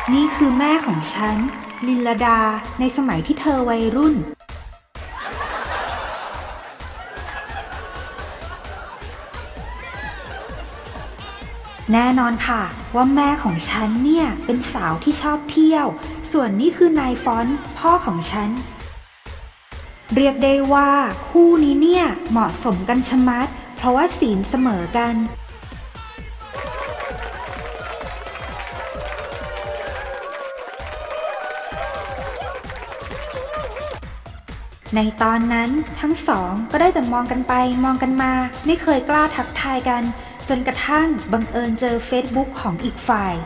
นี่คือแม่ของฉันลินลดาในสมัยที่เธอวัยรุ่นแน่นอนค่ะว่าแม่ของฉันเนี่ยเป็นสาวที่ชอบเที่ยวส่วนนี่คือนายฟอนต์พ่อของฉันเรียกได้ว่าคู่นี้เนี่ยเหมาะสมกันชะมัดเพราะว่าศีลเสมอกันในตอนนั้นทั้งสองก็ได้แต่มองกันไปมองกันมาไม่เคยกล้าทักทายกันจนกระทั่งบังเอิญเจอเฟซบุ๊กของอีกฝ่าย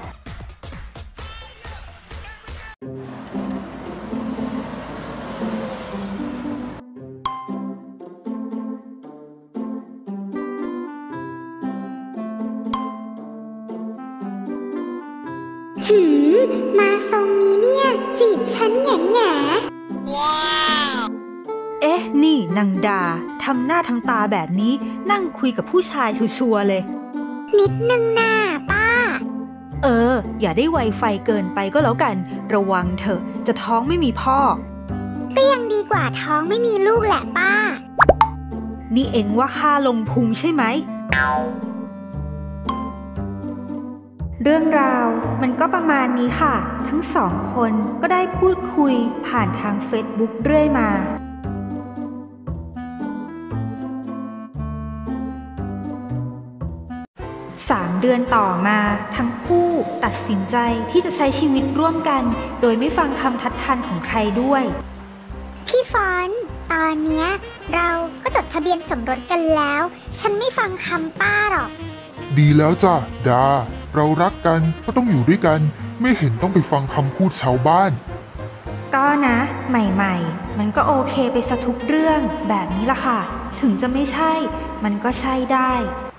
มาทรงนี้เนี่ยจีบฉันแง่แง่ว้าวเอ๊ะนี่นางดาทำหน้าทำตาแบบนี้นั่งคุยกับผู้ชายชัวร์เลยนิดนึงน่ะป้าอย่าได้ไวไฟเกินไปก็แล้วกันระวังเถอะจะท้องไม่มีพ่อก็ยังดีกว่าท้องไม่มีลูกแหละป้านี่เอ็งว่าข้าลงพุงใช่ไหมเรื่องราวมันก็ประมาณนี้ค่ะทั้งสองคนก็ได้พูดคุยผ่านทางเฟซบุ๊กเรื่อยมา3 เดือนต่อมาทั้งคู่ตัดสินใจที่จะใช้ชีวิตร่วมกันโดยไม่ฟังคำทัดทานของใครด้วยพี่ฟอนตอนเนี้ยเราก็จดทะเบียนสมรสกันแล้วฉันไม่ฟังคำป้าหรอกดีแล้วจ้ะดาเรารักกันก็ต้องอยู่ด้วยกันไม่เห็นต้องไปฟังคำพูดชาวบ้านก็นะใหม่ๆมันก็โอเคไปซะทุกเรื่องแบบนี้ล่ะค่ะถึงจะไม่ใช่มันก็ใช่ได้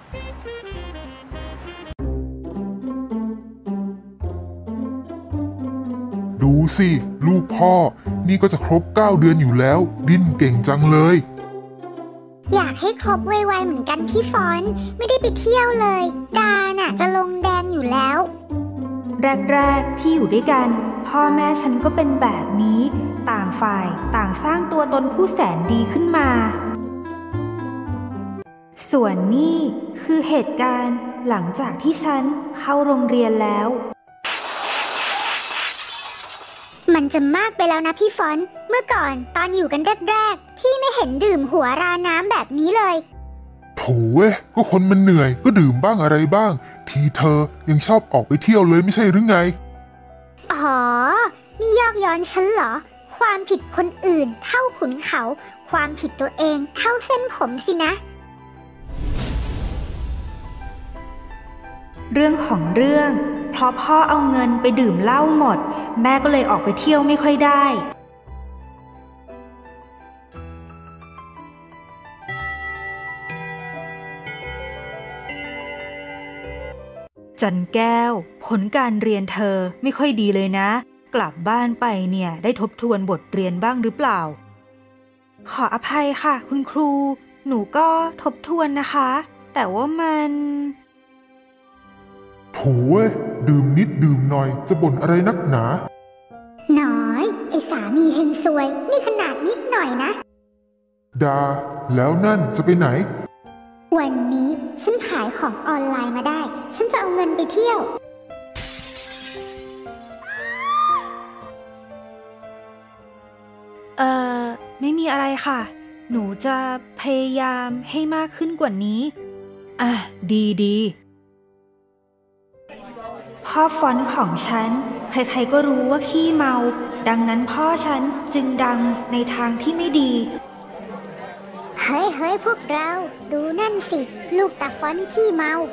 ดูสิลูกพ่อนี่ก็จะครบ9 เดือนอยู่แล้วดิ้นเก่งจังเลยอยากให้ครบไวๆเหมือนกันพี่ฟอนไม่ได้ไปเที่ยวเลยดาน่ะจะลงแดงอยู่แล้วแรกๆที่อยู่ด้วยกันพ่อแม่ฉันก็เป็นแบบนี้ต่างฝ่ายต่างสร้างตัวตนผู้แสนดีขึ้นมาส่วนนี่คือเหตุการณ์หลังจากที่ฉันเข้าโรงเรียนแล้วมันจะมากไปแล้วนะพี่ฟอนเมื่อก่อนตอนอยู่กันแรกๆพี่ไม่เห็นดื่มหัวราน้ำแบบนี้เลยโถเว้ยก็คนมันเหนื่อยก็ดื่มบ้างอะไรบ้างทีเธอยังชอบออกไปเที่ยวเลยไม่ใช่หรือไงอ๋อนี่ยอกย้อนฉันเหรอความผิดคนอื่นเท่าขุนเขาความผิดตัวเองเท่าเส้นผมสินะเรื่องของเรื่องเพราะพ่อเอาเงินไปดื่มเหล้าหมดแม่ก็เลยออกไปเที่ยวไม่ค่อยได้จันแก้วผลการเรียนเธอไม่ค่อยดีเลยนะกลับบ้านไปเนี่ยได้ทบทวนบทเรียนบ้างหรือเปล่าขออภัยค่ะคุณครูหนูก็ทบทวนนะคะแต่ว่ามันโถเว้ยดื่มนิดดื่มหน่อยจะบ่นอะไรนักหนาน้อยไอ้สามีเฮงซวยนี่ขนาดนิดหน่อยนะดาแล้วนั่นจะไปไหนวันนี้ฉันขายของออนไลน์มาได้ฉันจะเอาเงินไปเที่ยวไม่มีอะไรค่ะหนูจะพยายามให้มากขึ้นกว่านี้ดีพ่อฟอนต์ของฉันใครๆก็รู้ว่าขี้เมาดังนั้นพ่อฉันจึงดังในทางที่ไม่ดีเฮ้ยพวกเราดูนั่นสิลูกตาฟอนต์ขี้เมา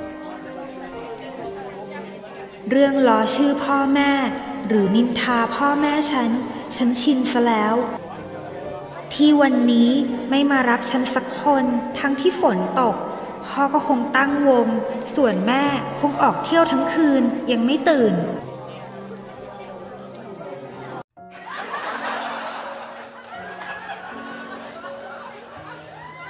เรื่องล้อชื่อพ่อแม่หรือนินทาพ่อแม่ฉันชินซะแล้วที่วันนี้ไม่มารับฉันสักคนทั้งที่ฝนตกพ่อก็คงตั้งวงส่วนแม่คงออกเที่ยวทั้งคืนยังไม่ตื่น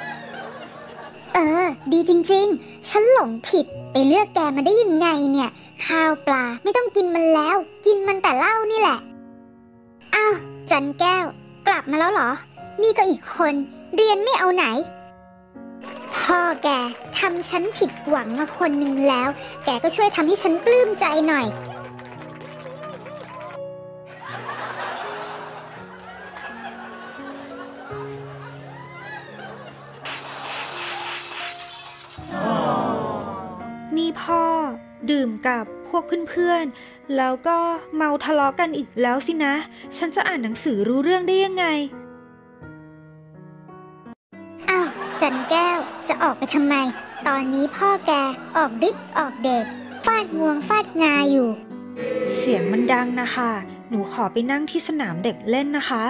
ดีจริงๆฉันหลงผิดไปเลือกแกมาได้ยังไงเนี่ยข้าวปลาไม่ต้องกินมันแล้ว กินมันแต่เหล้านี่แหละอ้าวจันแก้วกลับมาแล้วเหรอนี่ก็อีกคนเรียนไม่เอาไหนพ่อแกทำฉันผิดหวังมาคนหนึ่งแล้วแกก็ช่วยทำให้ฉันปลื้มใจหน่อยนี่พ่อดื่มกับพวกเพื่อนๆแล้วก็เมาทะเลาะกันอีกแล้วสินะฉันจะอ่านหนังสือรู้เรื่องได้ยังไงอ้าวจันแก้วจะออกไปทำไมตอนนี้พ่อแกออกฤทธิ์ออกเดชฟาดงวงฟาดงาอยู่เสียงมันดังนะคะหนูขอไปนั่งที่สนามเด็กเล่นนะคะ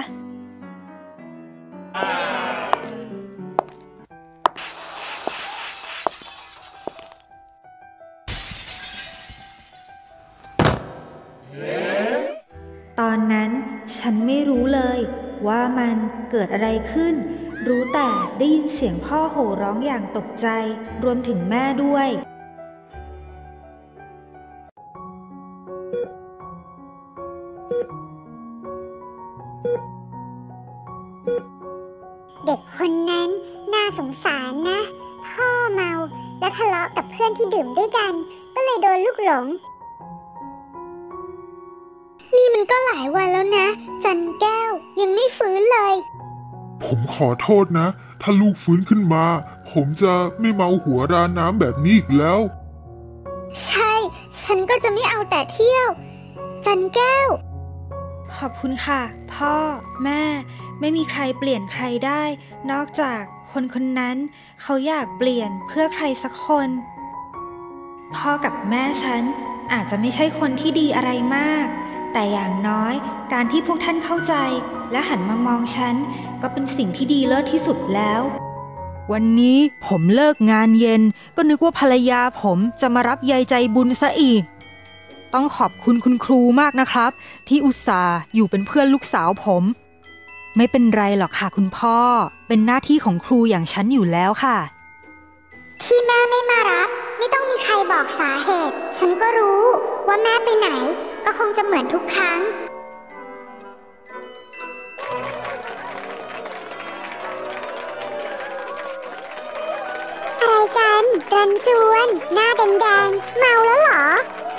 ตอนนั้นฉันไม่รู้เลยว่ามันเกิดอะไรขึ้นรู้แต่ได้ยินเสียงพ่อโห่ร้องอย่างตกใจรวมถึงแม่ด้วยเด็กคนนั้นน่าสงสารนะพ่อเมาแล้วทะเลาะกับเพื่อนที่ดื่มด้วยกันก็เลยโดนลูกหลงนี่มันก็หลายวันแล้วนะจันแก้วยังไม่ฟื้นเลยผมขอโทษนะถ้าลูกฟื้นขึ้นมาผมจะไม่เมาหัวราน้ำแบบนี้อีกแล้วใช่ฉันก็จะไม่เอาแต่เที่ยวจันแก้วขอบคุณค่ะพ่อแม่ไม่มีใครเปลี่ยนใครได้นอกจากคนคนนั้นเขาอยากเปลี่ยนเพื่อใครสักคนพ่อกับแม่ฉันอาจจะไม่ใช่คนที่ดีอะไรมากแต่อย่างน้อยการที่พวกท่านเข้าใจและหันมามองฉันก็เป็นสิ่งที่ดีเลิศที่สุดแล้ววันนี้ผมเลิกงานเย็นก็นึกว่าภรรยาผมจะมารับยายใจบุญซะอีกต้องขอบคุณคุณครูมากนะครับที่อุตส่าห์อยู่เป็นเพื่อนลูกสาวผมไม่เป็นไรหรอกค่ะคุณพ่อเป็นหน้าที่ของครูอย่างฉันอยู่แล้วค่ะที่แม่ไม่มารับไม่ต้องมีใครบอกสาเหตุฉันก็รู้ว่าแม่ไปไหนก็คงจะเหมือนทุกครั้งอะไรกันรันจวนหน้าแดงๆเมาแล้วเหรอ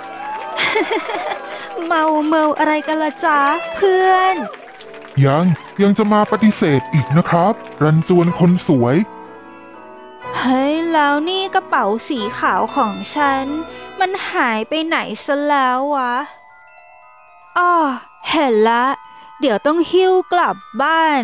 เมาอะไรกันล่ะจ๊ะเพื่อนยังจะมาปฏิเสธอีกนะครับรันจวนคนสวยเฮ้ยแล้วนี่กระเป๋าสีขาวของฉันมันหายไปไหนซะแล้ววะอ้อเห็นละเดี๋ยวต้องหิ้วกลับบ้าน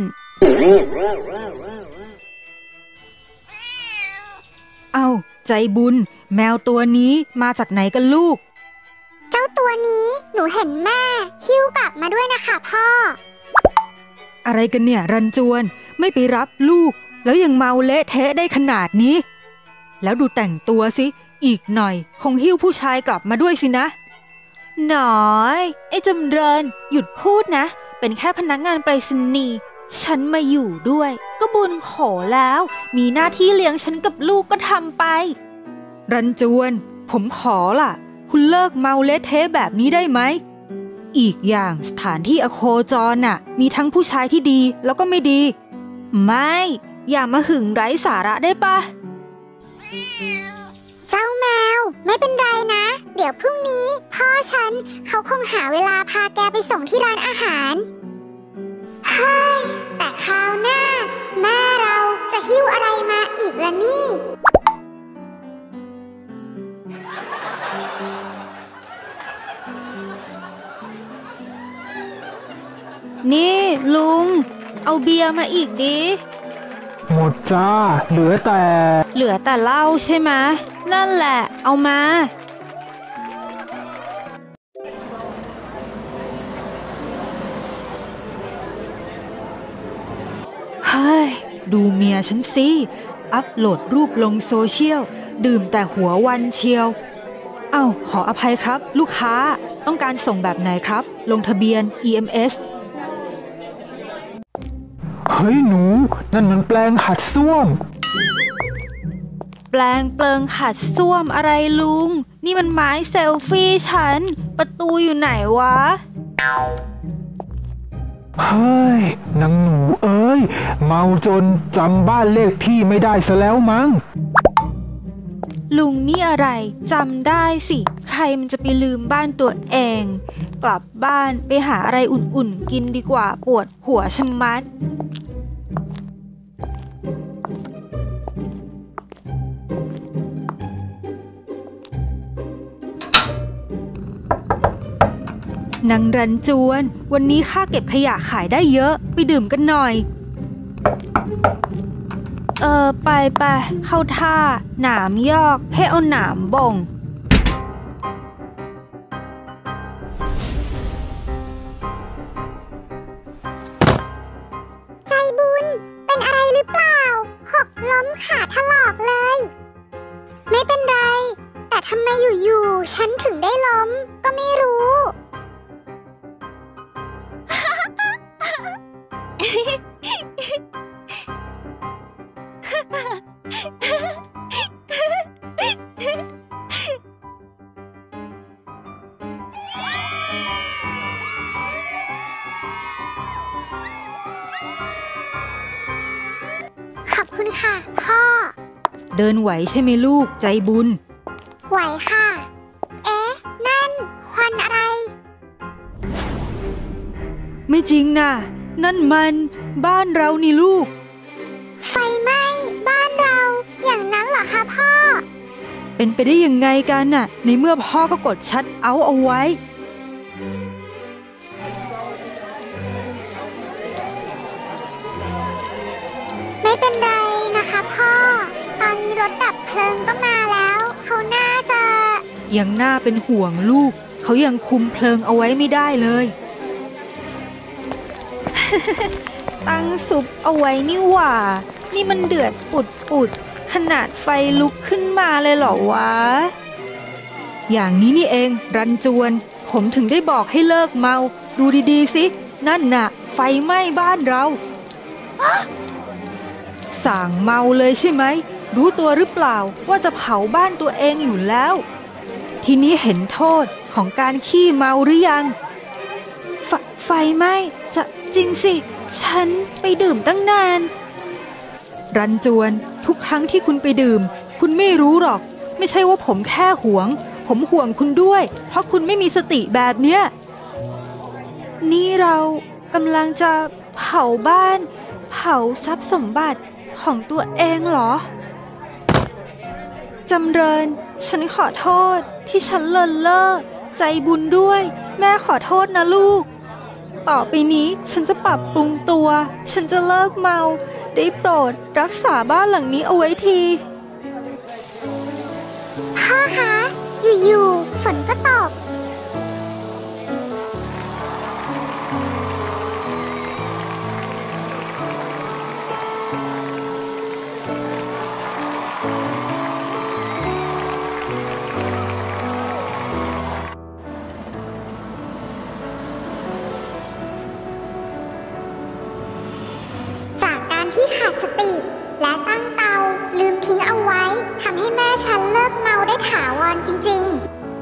เอ้าใจบุญแมวตัวนี้มาจากไหนกันลูกเจ้าตัวนี้หนูเห็นแม่หิ้วกลับมาด้วยนะคะพ่ออะไรกันเนี่ยรันจวนไม่ไปรับลูกแล้วยังเมาเละเทะได้ขนาดนี้แล้วดูแต่งตัวสิอีกหน่อยคงหิ้วผู้ชายกลับมาด้วยสินะหน่อยไอ้จำเริญหยุดพูดนะเป็นแค่พนักงานไปรษณีย์ฉันมาอยู่ด้วยก็บุญโขแล้วมีหน้าที่เลี้ยงฉันกับลูกก็ทำไปรันจวนผมขอล่ะคุณเลิกเมาเละเทะแบบนี้ได้ไหมอีกอย่างสถานที่อโคจรน่ะมีทั้งผู้ชายที่ดีแล้วก็ไม่ดีไม่อย่ามาหึงไร้สาระได้ปะเจ้าแมวไม่เป็นไรนะเดี๋ยวพรุ่งนี้พ่อฉันเขาคงหาเวลาพาแกไปส่งที่ร้านอาหารเฮ้ยแต่คราวหน้าแม่เราจะหิ้วอะไรมาอีกล่ะนี่นี่ลุงเอาเบียร์มาอีกดิหมดจ้าเหลือแต่เหล้าใช่ไหมนั่นแหละเอามาเฮ้ยดูเมียฉันสิอัพโหลดรูปลงโซเชียลดื่มแต่หัววันเชียวเอ้าขออภัยครับลูกค้าต้องการส่งแบบไหนครับลงทะเบียน EMS เฮ้ยหนูนั่นมันแปลงขัดส้วมแปลงเปลิงขัดส้วมอะไรลุง นี่มันไม้เซลฟี่ฉัน ประตูอยู่ไหนวะเฮ้ยนางหนูเอ้ยเมาจนจำบ้านเลขที่ไม่ได้ซะแล้วมั้งลุงนี่อะไรจำได้สิ ใครมันจะไปลืมบ้านตัวเอง กลับบ้านไปหาอะไรอุ่นๆกินดีกว่าปวดหัวชะมัดนางรันจวน วันนี้ข้าเก็บขยะขายได้เยอะไปดื่มกันหน่อยไปเข้าท่า หนามยอกให้เอาหนามบ่งใจบุญเป็นอะไรหรือเปล่าหกล้มขาถลอกเลย ไม่เป็นไร แต่ทำไมอยู่ๆฉันถึงได้ล้มก็ไม่รู้ ขอบคุณค่ะ พ่อเดินไหวใช่ไหมลูกใจบุญไหวค่ะ เอ๊ะ นั่น ควันอะไรไม่จริงนะนั่นมันบ้านเรานี่ลูกไฟไหม้บ้านเรา อย่างนั้นเหรอคะพ่อเป็นไปได้ยังไงกันน่ะ ในเมื่อพ่อก็กดชัตเอาท์เอาไว้ไม่เป็นไรนะคะพ่อ ตอนนี้รถดับเพลิงก็มาแล้ว เขาน่าจะยังน่าเป็นห่วงลูก เขายังคุมเพลิงเอาไว้ไม่ได้เลยตั้งซุปเอาไว้นี่หว่า นี่มันเดือดปุดขนาดไฟลุกขึ้นมาเลยเหรอวะอย่างนี้นี่เองรันจวน ผมถึงได้บอกให้เลิกเมา ดูดีๆสินั่นน่ะ ไฟไหม้บ้านเรา สั่งเมาเลยใช่ไหม รู้ตัวหรือเปล่าว่าจะเผาบ้านตัวเองอยู่แล้ว ทีนี้เห็นโทษของการขี้เมาหรือยังไฟไหม้จะจริงสิ ฉันไปดื่มตั้งนานรันจวนทุกครั้งที่คุณไปดื่ม คุณไม่รู้หรอก ไม่ใช่ว่าผมแค่หวง ผมห่วงคุณด้วย เพราะคุณไม่มีสติแบบเนี้ยนี่เรากำลังจะเผาบ้าน เผาทรัพย์สมบัติของตัวเองเหรอ จำเริญ ฉันขอโทษที่ฉันเลินเล่อใจบุญด้วย แม่ขอโทษนะลูก ต่อไปนี้ฉันจะปรับปรุงตัว ฉันจะเลิกเมา ได้โปรดรักษาบ้านหลังนี้เอาไว้ทีพ่อคะ อยู่ๆฝนก็ตก จากการที่ขาดสติและตั้งเตาลืมทิ้งเอาไว้ทำให้แม่ฉันเลิกเมาได้ถาวรจริง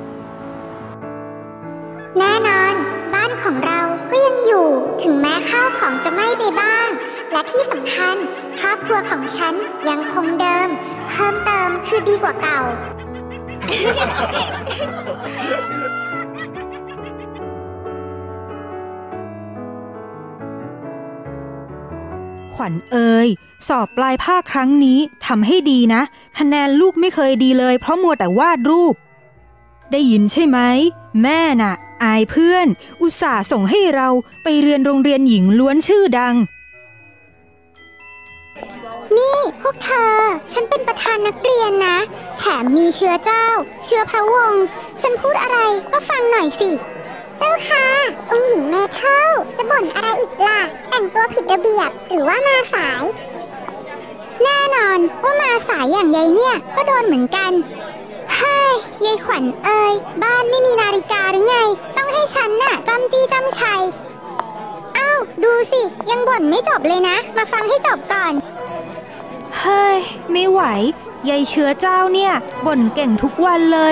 ๆ แน่นอนบ้านของเราก็ยังอยู่ถึงแม้ข้าวของจะไหม้ไปบ้าง และที่สำคัญครอบครัวของฉันยังคงเดิม เพิ่มเติมคือดีกว่าเก่าขวัญเอ่ยสอบปลายภาคครั้งนี้ทำให้ดีนะ คะแนนลูกไม่เคยดีเลยเพราะมัวแต่วาดรูป ได้ยินใช่ไหมแม่น่ะ อายเพื่อน อุตส่าห์ส่งให้เราไปเรียนโรงเรียนหญิงล้วนชื่อดังนี่พวกเธอ ฉันเป็นประธานนักเรียนนะ แถมมีเชื้อเจ้า เชื้อพระวงศ์ฉันพูดอะไรก็ฟังหน่อยสิ เจ้าค่ะ องค์หญิงเมเทิลจะบ่นอะไรอีกล่ะ แต่งตัวผิดระเบียบหรือว่ามาสาย แน่นอนว่ามาสายอย่างยายเนี่ยก็โดนเหมือนกันเฮ้ยยายขวัญเอ่ยบ้านไม่มีนาฬิกาหรือไง ต้องให้ฉันน่ะจำจี้จำชัยอ้าวดูสิยังบ่นไม่จบเลยนะ มาฟังให้จบก่อนเฮ้ย ไม่ไหวยายเชื้อเจ้าเนี่ยบ่นเก่งทุกวันเลย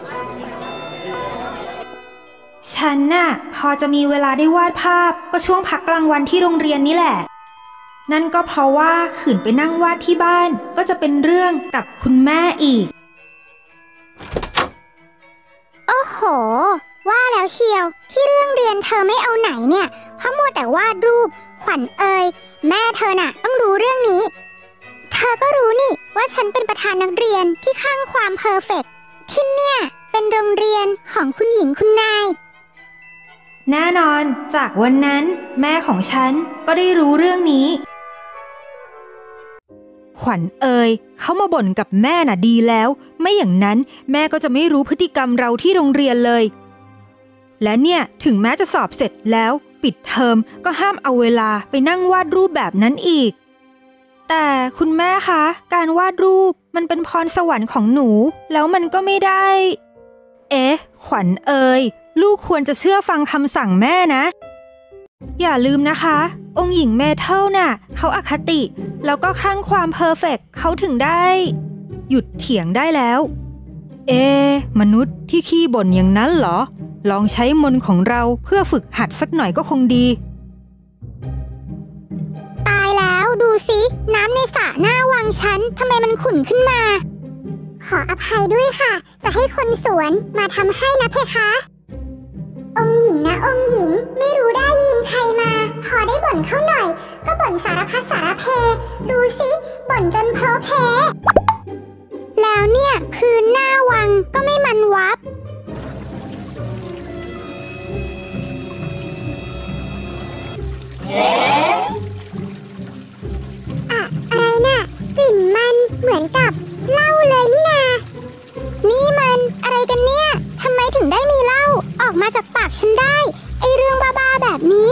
ฉันน่ะพอจะมีเวลาได้วาดภาพก็ช่วงพักกลางวันที่โรงเรียนนี่แหละนั่นก็เพราะว่าขืนไปนั่งวาดที่บ้านก็จะเป็นเรื่องกับคุณแม่อีกโอ้โหว่าแล้วเชียวที่เรื่องเรียนเธอไม่เอาไหนเนี่ยเพราะมัวแต่วาดรูปขวัญเอ่ยแม่เธอน่ะต้องรู้เรื่องนี้เธอก็รู้นี่ว่าฉันเป็นประธานนักเรียนที่ข้างความเพอร์เฟกต์ที่เนี่ยเป็นโรงเรียนของคุณหญิงคุณนายแน่นอนจากวันนั้นแม่ของฉันก็ได้รู้เรื่องนี้ขวัญเอ่ยเขามาบ่นกับแม่น่ะดีแล้วไม่อย่างนั้นแม่ก็จะไม่รู้พฤติกรรมเราที่โรงเรียนเลยและเนี่ยถึงแม้จะสอบเสร็จแล้วปิดเทอมก็ห้ามเอาเวลาไปนั่งวาดรูปแบบนั้นอีกแต่คุณแม่คะการวาดรูปมันเป็นพรสวรรค์ของหนูแล้วมันก็ไม่ได้เอ๊ะขวัญเอ่ยลูกควรจะเชื่อฟังคำสั่งแม่นะอย่าลืมนะคะองค์หญิงเมเทิลน่ะเขาอคติแล้วก็คลั่งความเพอร์เฟกต์เขาถึงได้หยุดเถียงได้แล้วมนุษย์ที่ขี้บ่นอย่างนั้นเหรอลองใช้มนต์ของเราเพื่อฝึกหัดสักหน่อยก็คงดีตายแล้วดูสิน้ำในสระหน้าวังฉันทำไมมันขุ่นขึ้นมาขออภัยด้วยค่ะจะให้คนสวนมาทำให้นะเพคะองค์หญิงนะองค์หญิงไม่รู้ได้ยินใครมาพอได้บ่นเข้าหน่อยก็บ่นสารพัดสารเพดูสิบ่นจนเพ้อเพแล้วเนี่ยพื้นหน้าวังก็ไม่มันวับอะไรน่ะกลิ่นมันเหมือนกับเหล้าเลยนี่นานี่มันอะไรกันเนี่ยทำไมถึงได้มีเหล้าออกมาจากปากฉันได้ไอเรื่องบ้าๆแบบนี้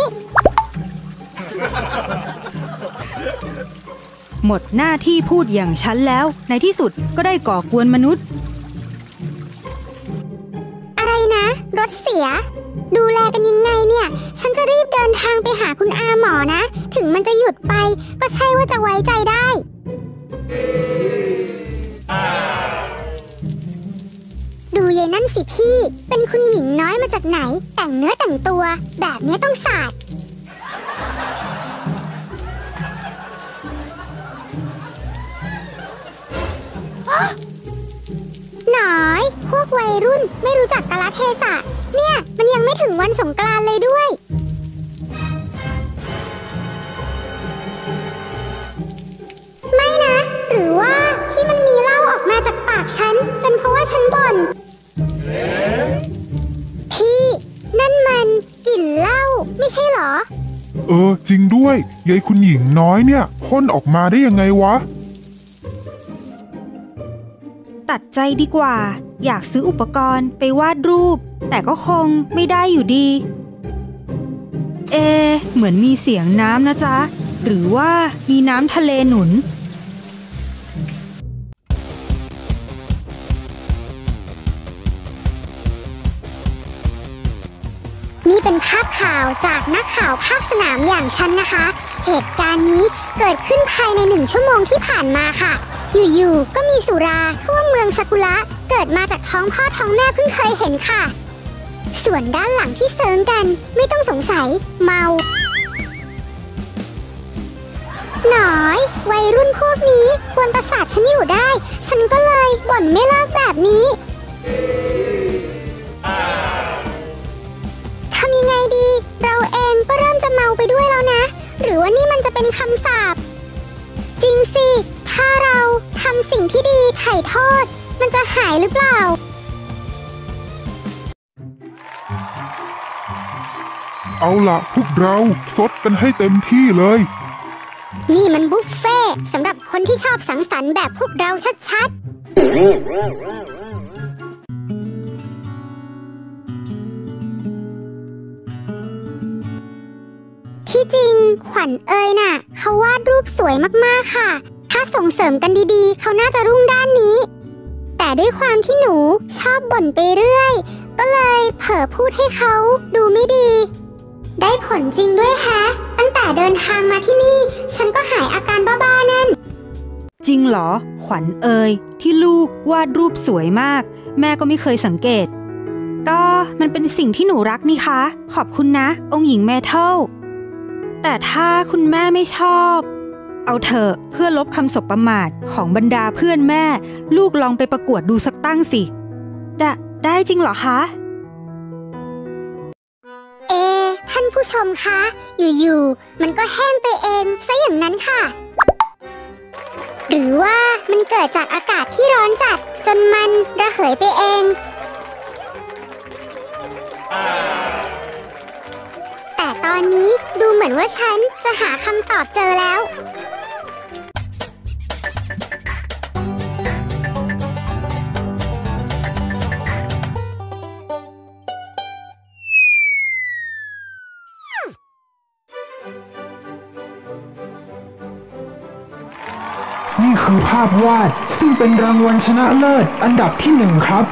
หมดหน้าที่พูดอย่างฉันแล้วในที่สุดก็ได้ก่อกวนมนุษย์อะไรนะรถเสียดูแลกันยังไงเนี่ยฉันจะรีบเดินทางไปหาคุณอาหมอนะถึงมันจะหยุดไปก็ใช่ว่าจะไว้ใจได้ดูยายนั่นสิพี่เป็นคุณหญิงน้อยมาจากไหนแต่งเนื้อแต่งตัวแบบนี้ต้องสาดหน่อยพวกวัยรุ่นไม่รู้จักกาลเทศะเนี่ยมันยังไม่ถึงวันสงกรานต์เลยด้วยไม่นะหรือว่าที่มันมีเหล้าออกมาจากปากฉันเป็นเพราะว่าฉันบ่นพี่นั่นมันกลิ่นเหล้าไม่ใช่เหรอจริงด้วยยายคุณหญิงน้อยเนี่ยพ่นออกมาได้ยังไงวะตัดใจดีกว่าอยากซื้ออุปกรณ์ไปวาดรูปแต่ก็คงไม่ได้อยู่ดีเหมือนมีเสียงน้ำนะจ๊ะหรือว่ามีน้ำทะเลหนุนนี่เป็นภาพข่าวจากนักข่าวภาคสนามอย่างฉันนะคะเหตุการณ์นี้เกิดขึ้นภายใน1 ชั่วโมงที่ผ่านมาค่ะอยู่ๆก็มีสุราท่วมเมืองซากุระเกิดมาจากท้องพ่อท้องแม่เพิ่งเคยเห็นค่ะส่วนด้านหลังที่เซิงกันไม่ต้องสงสัยเมาหน่อยวัยรุ่นพวกนี้กวนประสาทฉันอยู่ได้ฉันก็เลยบ่นไม่เลิกแบบนี้ทำยังไงดีเราเองก็เริ่มจะเมาไปด้วยแล้วนะหรือว่านี่มันจะเป็นคำสาปจริงสิถ้าเราทำสิ่งที่ดีไถ่โทษมันจะหายหรือเปล่าเอาล่ะพวกเราซดกันให้เต็มที่เลยนี่มันบุฟเฟ่สำหรับคนที่ชอบสังสรรค์แบบพวกเราชัดๆที่จริงขวัญเอ่ยน่ะเขาวาดรูปสวยมากๆค่ะถ้าส่งเสริมกันดีๆเขาน่าจะรุ่งด้านนี้แต่ด้วยความที่หนูชอบบ่นไปเรื่อยก็เลยเผลอพูดให้เขาดูไม่ดีได้ผลจริงด้วยแฮะตั้งแต่เดินทางมาที่นี่ฉันก็หายอาการบ้าๆนั่นจริงเหรอ ขวัญเอ่ยที่ลูกวาดรูปสวยมาก แม่ก็ไม่เคยสังเกต ก็มันเป็นสิ่งที่หนูรักนี่คะขอบคุณนะ องค์หญิงเมทัลแต่ถ้าคุณแม่ไม่ชอบ เอาเถอะเพื่อลบคำสบประมาทของบรรดาเพื่อนแม่ ลูกลองไปประกวดดูสักตั้งสิได้จริงเหรอคะท่านผู้ชมคะ อยู่ๆมันก็แห้งไปเองซะอย่างนั้นค่ะ หรือว่ามันเกิดจากอากาศที่ร้อนจัดจนมันระเหยไปเอง แต่ตอนนี้ดูเหมือนว่าฉันจะหาคำตอบเจอแล้วนี่คือภาพวาดซึ่งเป็นรางวัลชนะเลิศอันดับที่ 1ครับ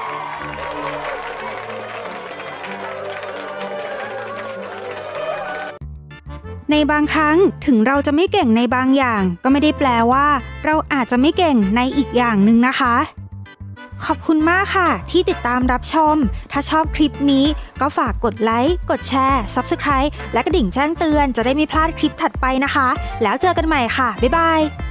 ในบางครั้งถึงเราจะไม่เก่งในบางอย่างก็ไม่ได้แปลว่าเราอาจจะไม่เก่งในอีกอย่างหนึ่งนะคะ ขอบคุณมากค่ะที่ติดตามรับชมถ้าชอบคลิปนี้ก็ฝากกดไลค์กดแชร์ Subscribe และกระดิ่งแจ้งเตือนจะได้ไม่พลาดคลิปถัดไปนะคะแล้วเจอกันใหม่ค่ะบ๊ายบาย